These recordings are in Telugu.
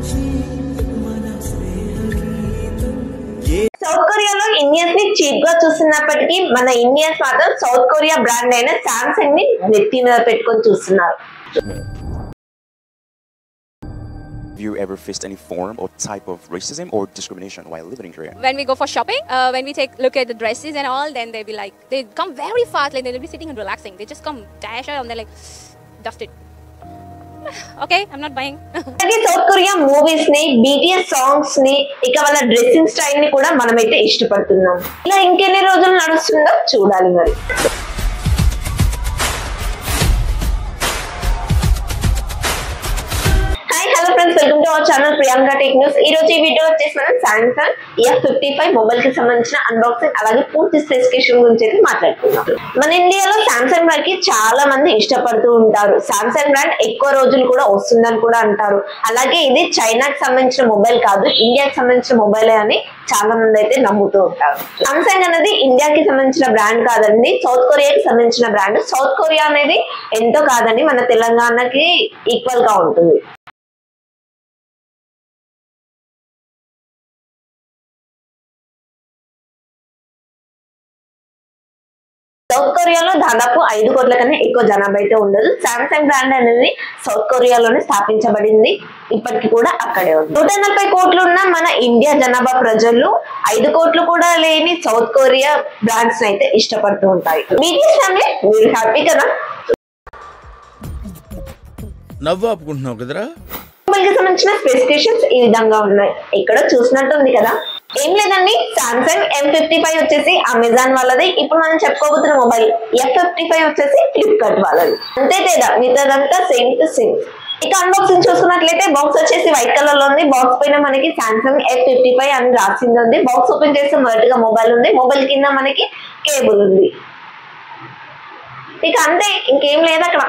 సౌత్ కొరియాలో ఇండియన్స్ ని చీప్ గా చూస్తున్నప్పటికీ మన ఇండియన్స్ మాత్రం సౌత్ కొరియా బ్రాండ్ అయిన సామ్సంగ్ ని నెత్తి మీద పెట్టుకొని చూస్తున్నారు. Have you ever faced any form or type of racism or discrimination while living in Korea? When we go for shopping, when we look at the dresses and all, then they be like, they come very fast, like they'll be sitting and relaxing. They just come dash out and they're like, dust it. Okay, I'm not buying. అలాగే సౌత్ కొరియా మూవీస్ ని, BTS సాంగ్స్ ని, ఇక వాళ్ళ డ్రెస్సింగ్ స్టైల్ ని కూడా మనమైతే ఇష్టపడుతున్నాం. ఇలా ఇంకెన్ని రోజులు నడుస్తుందో చూడాలి మరి. Welcome to our channel Priyanka tech news. ఈ రోజు ఈ వీడియో వచ్చేసి మనం సామ్సంగ్ F55 మొబైల్ కి సంబంధించిన అన్బాక్సింగ్ అలాగే పూర్తి స్పెసిఫికేషన్ గురించి అయితే మాట్లాడుకుందాం. మన ఇండియాలో సామ్సంగ్ బ్రాండ్ కి చాలా మంది ఇష్టపడుతూ ఉంటారు. సామ్సంగ్ బ్రాండ్ ఎక్కువ రోజులు కూడా వస్తుందని కూడా అంటారు. అలాగే ఇది చైనాకి సంబంధించిన మొబైల్ కాదు, ఇండియాకి సంబంధించిన మొబైలే అని చాలా మంది అయితే నమ్ముతూ ఉంటారు. సామ్సంగ్ అనేది ఇండియాకి సంబంధించిన బ్రాండ్ కాదండి, సౌత్ కొరియాకి సంబంధించిన బ్రాండ్. సౌత్ కొరియా అనేది ఎంతో కాదండి, మన తెలంగాణకి ఈక్వల్ గా ఉంటుంది. సౌత్ కొరియాలో దాదాపు 5 కోట్ల కన్నా ఎక్కువ జనాభా అయితే ఉండదు. సామ్సంగ్ బ్రాండ్ అనేది సౌత్ కొరియాలోనే స్థాపించబడింది, ఇప్పటికి కూడా అక్కడే ఉంది. 140 కోట్లు ఉన్న మన ఇండియా జనాభా ప్రజలు 5 కోట్లు కూడా లేని సౌత్ కొరియా బ్రాండ్స్ అయితే ఇష్టపడుతూ ఉంటాయి. BTS ఫ్యామిలీ, మీరు హ్యాపీ కదా? నవ్వు ఆపుకుంటున్నావు కదరా. మొబైల్ కి సంబంధించిన స్పెసిఫికేషన్స్ ఈ విధంగా ఉన్నాయి. ఇక్కడ చూసినట్టుంది కదా, ఏం లేదండి. సామ్సంగ్ M55 వచ్చేసి అమెజాన్ వాళ్ళది. ఇప్పుడు మనం చెప్పుకోబోతున్న మొబైల్ F55 వచ్చేసి ఫ్లిప్కార్ట్ వాళ్ళది. అంతే తేడా, మిగతాదంతా సేమ్ టు సేమ్. ఇక అన్బాక్సింగ్ చూసుకున్నట్లయితే బాక్స్ వచ్చేసి వైట్ కలర్ లో ఉంది. బాక్స్ పైన మనకి సామ్సంగ్ F55 అని రాసింది ఉంది. బాక్స్ ఓపెన్ చేస్తే మొదటిగా మొబైల్ ఉంది, మొబైల్ కింద మనకి కేబుల్ ఉంది. ఇక అంతే, ఇంకేం లేదు అక్కడ.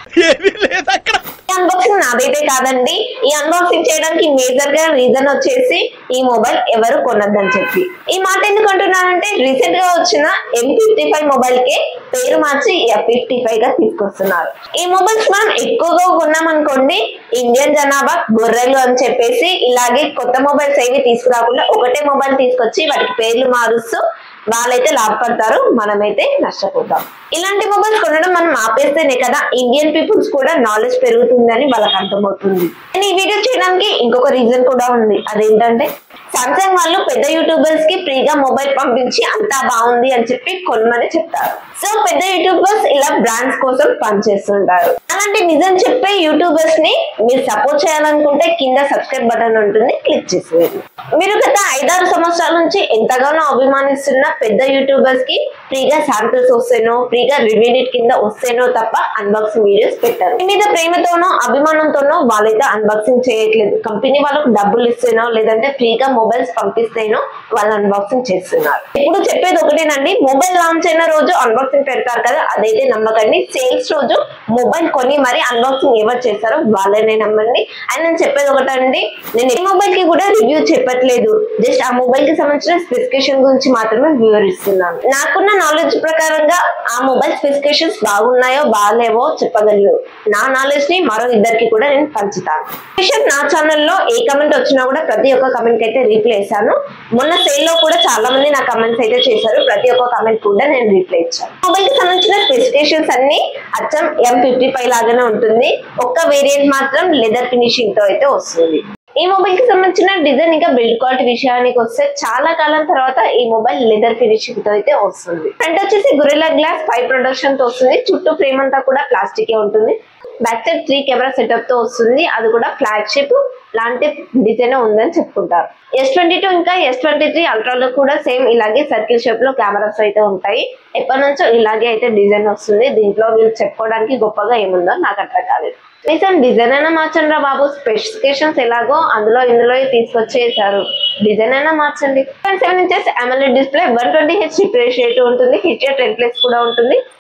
అన్బాక్సింగ్ నాదైతే కాదండి. ఈ అన్బాక్సింగ్ చేయడానికి మేజర్ గా రీజన్ వచ్చేసి ఈ మొబైల్ ఎవరు కొనద్దని చెప్పి. ఈ మాట ఎందుకు అంటున్నానంటే, రీసెంట్ గా వచ్చిన M55 మొబైల్ కి పేరు మార్చి F55 గా తీసుకొస్తున్నారు. ఈ మొబైల్స్ మనం ఎక్కువగా కొన్నామనుకోండి, ఇండియన్ జనాభా గొర్రెలు అని చెప్పేసి ఇలాగే కొత్త మొబైల్స్ ఏవి తీసుకురాకుండా ఒకటే మొబైల్ తీసుకొచ్చి వాటికి పేర్లు మారుస్తూ వాళ్ళైతే లాభపడతారు, మనమైతే నష్టపోతాం. ఇలాంటి మొబైల్స్ కొనడం మనం ఆపేస్తేనే కదా ఇండియన్ పీపుల్స్ కూడా నాలెడ్జ్ పెరుగుతుందని వాళ్ళకి అర్థమవుతుంది. ఈ వీడియో చేయడానికి ఇంకొక రీజన్ కూడా ఉంది. అదేంటంటే, సామ్సంగ్ వాళ్ళు పెద్ద యూట్యూబర్స్ కి ఫ్రీగా మొబైల్ పంపించి అంతా బాగుంది అని చెప్పి కొనమని చెప్తారు. సో పెద్ద యూట్యూబర్స్ ఇలా బ్రాండ్స్ కోసం పనిచేస్తుంటారు. అలాంటి నిజం చెప్పే యూట్యూబర్స్ ని మీరు సపోర్ట్ చేయాలనుకుంటే కింద సబ్స్క్రైబ్ బటన్ ఉంటుంది, క్లిక్ చేసేయండి. మీరు గత 5-6 సంవత్సరాల నుంచి ఎంతగానో అభిమానిస్తున్న పెద్ద యూట్యూబర్స్ కి ఫ్రీగా శాంపిల్స్ వస్తేనో, ఫ్రీగా రివ్యూ కింద వస్తేనో తప్ప అన్బాక్సింగ్ వీడియోస్ పెట్టారు. మీ మీద ప్రేమతోనో అభిమానంతోనో వాళ్ళైతే అన్బాక్సింగ్ చేయట్లేదు. కంపెనీ వాళ్ళకు డబ్బులు ఇస్తేనో లేదంటే ఫ్రీగా మొబైల్స్ పంపిస్తేనో వాళ్ళు అన్బాక్సింగ్ చేస్తున్నారు. ఇప్పుడు చెప్పేది ఒకటేనండి, మొబైల్ లాంచ్ అయిన రోజు అన్బాక్సింగ్ పెడతారు కదా, అదైతే నమ్మకండి. సేల్స్ రోజు మొబైల్ కొని మరి అన్బాక్సింగ్ ఎవరు చేస్తారో వాళ్ళనే నమ్మండి. అండ్ నేను చెప్పేది ఒకటండి, నేను ఏ మొబైల్ కి కూడా రివ్యూ చెప్పట్లేదు, జస్ట్ ఆ మొబైల్ కి సంబంధించిన స్పెసిఫికేషన్ గురించి మాత్రమే వివరిస్తున్నాను. నాకున్న నాలెడ్జ్ ప్రకారంగా ఆ మొబైల్ స్పెసిఫికేషన్స్ బాగున్నాయో బాగాలేవో చెప్పగలను. నా నాలెడ్జ్ ని మరో ఇద్దరికి కూడా నేను పంచుతాను. నా ఛానల్లో ఏ కమెంట్ వచ్చినా కూడా ప్రతి ఒక్క కమెంట్ అయితే రిప్లై చేశాను. మొన్న సేల్ లో కూడా చాలా మంది నా కమెంట్స్ అయితే చేశారు, ప్రతి ఒక్క కమెంట్ కూడా నేను రిప్లై ఇచ్చాను. మొబైల్ కి సంబంధించిన స్పెసిఫికేషన్స్ అన్ని అచ్చం M55 లాగానే ఉంటుంది. ఒక్క వేరియంట్ మాత్రం లెదర్ ఫినిషింగ్ తో అయితే వస్తుంది. ఈ మొబైల్ కి సంబంధించిన డిజైన్ ఇంకా బిల్డ్ క్వాలిటీ విషయానికి వస్తే చాలా కాలం తర్వాత ఈ మొబైల్ లెదర్ ఫినిషింగ్ తో అయితే వస్తుంది. ఫ్రంట్ వచ్చేసి గొరిల్లా గ్లాస్ 5 ప్రొడక్షన్ తో వస్తుంది. చుట్టూ ఫ్రేమ్ అంతా కూడా ప్లాస్టిక్ ఉంటుంది. బ్యాక్ సైడ్ 3 కెమెరా సెటప్ తో వస్తుంది. అది కూడా ఫ్లాగ్షిప్ లాంటి డిజైన్ ఉందని చెప్పుకుంటారు. S22 ఇంకా S23 అల్ట్రాలో కూడా సేమ్ ఇలాగే సర్కిల్ షేప్ లో కెమెరాస్ అయితే ఉంటాయి. ఎప్పటి నుంచో ఇలాగే అయితే డిజైన్ వస్తుంది. దీంట్లో వీళ్ళు చెప్పుకోవడానికి గొప్పగా ఏముందో నాకు అర్థం కాలేదు. రీసెంట్ డిజైన్ అయినా మార్చండి రా బాబు, స్పెసిఫికేషన్స్ ఎలాగో అందులో ఇందులో తీసుకొచ్చేసారు, డిజైన్ అయినా మార్చండి. 7 inches AMOLED display, 120Hz refresh rate ఉంటుంది. HDR10+ కూడా ఉంటుంది.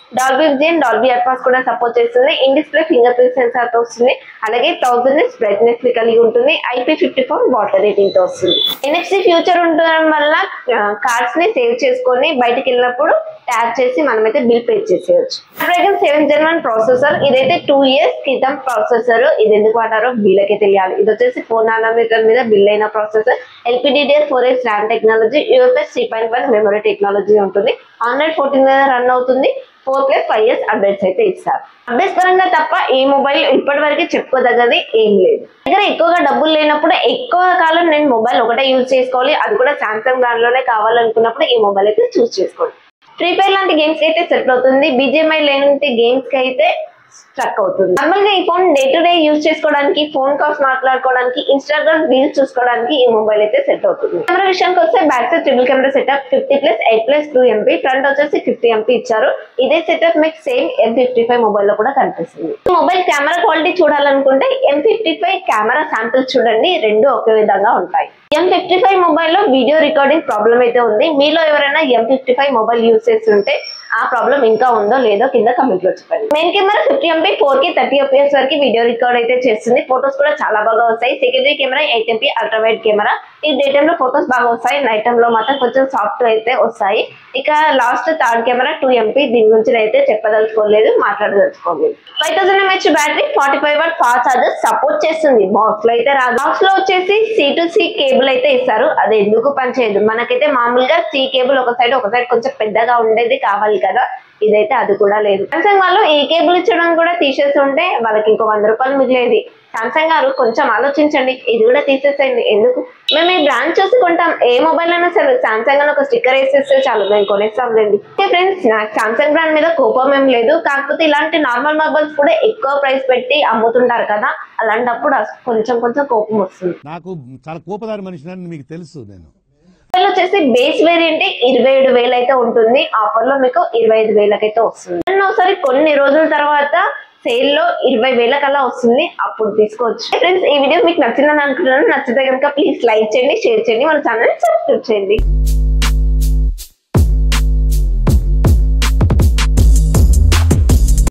డాల్బీ విజన్, డాల్బీ అట్మాస్ కూడా సపోర్ట్ చేస్తుంది. In display finger print sensor తో వస్తుంది. అలాగే 1000 nits బ్రైట్నెస్ కలిగి ఉంటుంది. IP54 వాటర్ రేటింగ్ తో వస్తుంది. NFC ఫ్యూచర్ ఉండడం వల్ల కార్డ్స్ ని సేవ్ చేసుకొని బయటకు వెళ్ళినప్పుడు ట్యాప్ చేసి మనమైతే బిల్ పే చేసేయచ్చు. Snapdragon 7 Gen 1 ప్రాసెసర్, ఇదైతే 2 years క్రితం ప్రాసెసర్. ఇది ఎందుకు వాడారో వీళ్ళకే తెలియాలి. ఇది వచ్చేసి 4 nanometer మీద బిల్ అయిన ప్రాసెసర్. LPDDR4X RAM technology, UFS 3.1 memory technology ఉంటుంది. Android 14 మీద రన్ అవుతుంది. 4+5 years అప్డేట్స్ అయితే ఇస్తారు. అప్డేట్స్ పరంగా తప్ప ఈ మొబైల్ ఇప్పటి వరకు చెప్పుకోదగ్గది ఏం లేదు. దగ్గర ఎక్కువగా డబ్బులు లేనప్పుడు ఎక్కువ కాలం నేను మొబైల్ ఒకటే యూజ్ చేసుకోవాలి, అది కూడా సామ్సంగ్ బ్రాండ్ లోనే కావాలనుకున్నప్పుడు ఈ మొబైల్ అయితే చూస్ చేసుకోండి. ఫ్రీ ఫైర్ లాంటి గేమ్స్ కి అయితే సెట్ అవుతుంది. BGMI లాంటి గేమ్స్ కి అయితే స్ట్రక్ అవుతుంది. నార్మల్ గా ఈ phone day to day use చేసుకోవడానికి, ఫోన్ కాల్స్ మాట్లాడుకోవడానికి, ఇన్స్టాగ్రామ్ రీల్స్ చూసుకోవడానికి ఈ మొబైల్ అయితే సెట్ అవుతుంది. కెమెరా విషయానికి వస్తే back side triple camera setup 50+8+2 MP, front వచ్చేసి 50 MP ఇచ్చారు. ఇదే సెటప్ మీకు సేమ్ M55 మొబైల్ లో కూడా కనిపిస్తుంది. మొబైల్ కెమెరా క్వాలిటీ చూడాలనుకుంటే M55 కెమెరా శాంపిల్స్ చూడండి, రెండు ఒకే విధంగా ఉంటాయి. M55 మొబైల్ లో వీడియో రికార్డింగ్ ప్రాబ్లం అయితే ఉంది. మీలో ఎవరైనా M55 మొబైల్ యూజ్ చేస్తుంటే ఆ ప్రాబ్లం ఇంకా ఉందో లేదో కింద కమెంట్ లో చెప్పండి. Main camera 50 MP 4K 30 fps వరకు వీడియో రికార్డ్ అయితే చేస్తుంది. ఫొటోస్ కూడా చాలా బాగా వస్తాయి. Secondary camera 8 MP ultra wide camera. ఈ డే టైమ్ లో ఫొటోస్ బాగా వస్తాయి, నైట్ టైమ్ లో మాత్రం కొంచెం సాఫ్ట్ అయితే వస్తాయి. ఇక లాస్ట్ థర్డ్ కెమెరా 2 MP, దీని గురించి అయితే చెప్పదలుచుకోలేదు, మాట్లాడదలుచుకోలేదు. 5000 mAh battery, 45 watt fast charger support చేస్తుంది. బాక్స్ లో అయితే రాదు. బాక్స్ లో వచ్చేసి C2C కేబుల్ అయితే ఇస్తారు, అది ఎందుకు పనిచేయదు. మనకైతే మామూలుగా C కేబుల్ ఒక సైడ్ కొంచెం పెద్దగా ఉండేది కావాలి కదా, ఇదైతే అది కూడా లేదు. సామ్సంగ్ వాళ్ళు ఈ కేబుల్ ఇచ్చడం కూడా తీసేసి ఉంటే వాళ్ళకి ఇంకో 100 రూపాయలు మిగిలేది. సామ్సంగ్ గారు కొంచెం ఆలోచించండి, ఇది కూడా తీసేసేయండి. ఎందుకు? మేము ఈ బ్రాండ్ చూసి కొంటాం, ఏ మొబైల్ అయినా సరే సామ్సంగ్ అని ఒక స్టిక్కర్ వేసేస్తే చాలు, మేము కొనేస్తాం రండి. ఓకే ఫ్రెండ్స్, నాకు సామ్సంగ్ బ్రాండ్ మీద కోపం ఏం లేదు, కాకపోతే ఇలాంటి నార్మల్ మొబైల్స్ కూడా ఎక్కువ ప్రైస్ పెట్టి అమ్ముతుంటారు కదా, అలాంటప్పుడు కొంచెం కోపం వస్తుంది. నాకు చాలా కోపదారి మనిషిని మీకు తెలుసు. నేను వచ్చేసి బేస్ వేరియంట్ 27,000 అయితే ఉంటుంది. ఆఫర్ లో మీకు 25,000 అయితే వస్తుంది. ఒకసారి కొన్ని రోజుల తర్వాత సేల్ లో 20,000 కల్లా వస్తుంది, అప్పుడు తీసుకోవచ్చు. ఫ్రెండ్స్, ఈ వీడియో మీకు నచ్చిందని అనుకుంటున్నాను. నచ్చితే కనుక ప్లీజ్ లైక్ చేయండి, షేర్ చేయండి, మన ఛానల్ సబ్స్క్రైబ్ చేయండి.